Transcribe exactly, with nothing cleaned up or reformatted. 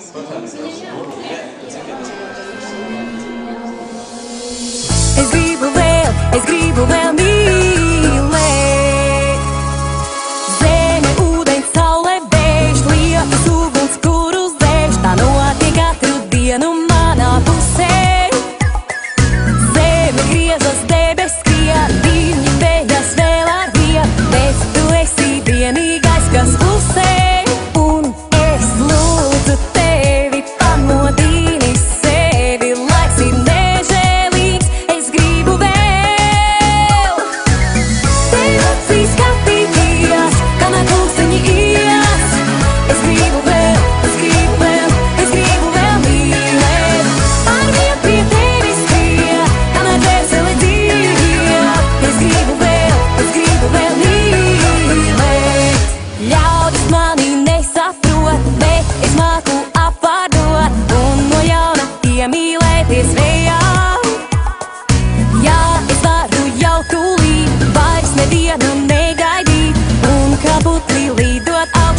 Es gribu vēl, es gribu vēl mīlēt. Zeme, ūdens, saule, vējš, lietus, uguns, kuru zēš. Tā notiek katru dienu manā pusē. Zeme griezas, debes skrien, viņi beļas vēl ar vien, bet tu esi vienīgais, kas klusē. Un es lūdzu tevi, pamodini sevi, laiks ir nežēlīgs, es gribu vēl. Tev acīs skatīties, kamēr klusiņi ies. Es gribu vēl, es gribu vēl, es gribu vēl mīlēt. Arvien pie tevis skrien, kamēr dvēsele dzīve. Es gribu vēl, es gribu vēl mīlēt. Ļaudis mani nesaprot, bet es māku apvārdot un no jauna iemīlēties vējā. Jā, es varu jau tūlīt, vairs nevienu negaidīt un kā putri lidot.